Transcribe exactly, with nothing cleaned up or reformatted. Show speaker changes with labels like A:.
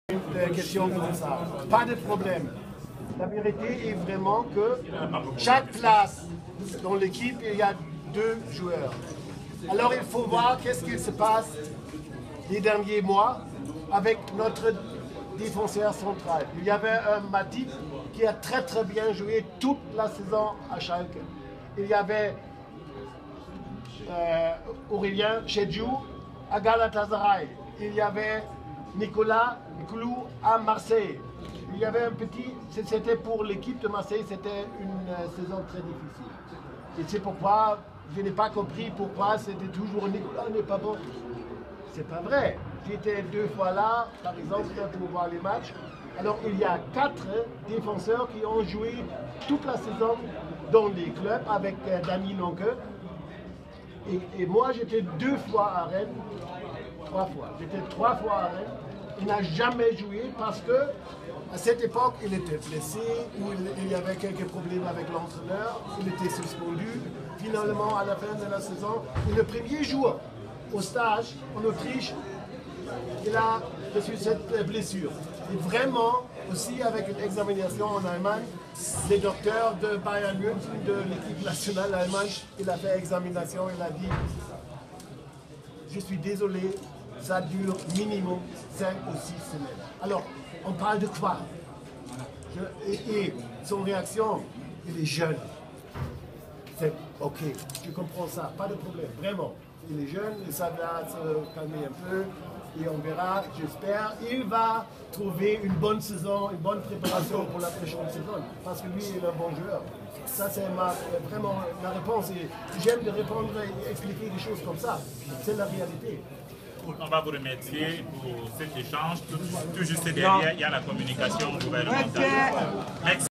A: Une question comme ça. Pas de problème. La vérité est vraiment que chaque place dans l'équipe, il y a deux joueurs. Alors il faut voir qu'est-ce qui se passe les derniers mois avec notre défenseur central. Il y avait un Matip qui a très très bien joué toute la saison à Schalke. Il y avait euh, Aurélien Chedjou à Galatasaray. Il y avait Nicolas Clou à Marseille. Il y avait un petit, c'était pour l'équipe de Marseille, c'était une euh, saison très difficile. Et c'est pourquoi je n'ai pas compris pourquoi c'était toujours Nicolas n'est pas bon. C'est pas vrai. J'étais deux fois là, par exemple, pour voir les matchs. Alors il y a quatre défenseurs qui ont joué toute la saison dans les clubs avec euh, Dany Lonke. Et, et moi j'étais deux fois à Rennes, trois fois. J'étais trois fois à Rennes. Il n'a jamais joué parce que à cette époque, il était blessé, ou il, il y avait quelques problèmes avec l'entraîneur, il était suspendu. Finalement, à la fin de la saison, et le premier jour au stage en Autriche, il a reçu cette blessure. Et vraiment, aussi avec une examination en Allemagne, les docteurs de Bayern München, de l'équipe nationale allemande, il a fait examination, il a dit « Je suis désolé, ça dure minimum cinq ou six semaines. » Alors, on parle de quoi? Je, et, et son réaction, il est jeune. C'est ok, je comprends ça, pas de problème, vraiment. Il est jeune, et ça va se calmer un peu, et on verra, j'espère. Il va trouver une bonne saison, une bonne préparation pour la prochaine saison, parce que lui, il est un bon joueur. Ça, c'est vraiment la réponse. Et j'aime de répondre et expliquer des choses comme ça. C'est la réalité.
B: On va vous remercier pour cet échange. Tout, tout juste derrière, il y a la communication gouvernementale. Merci.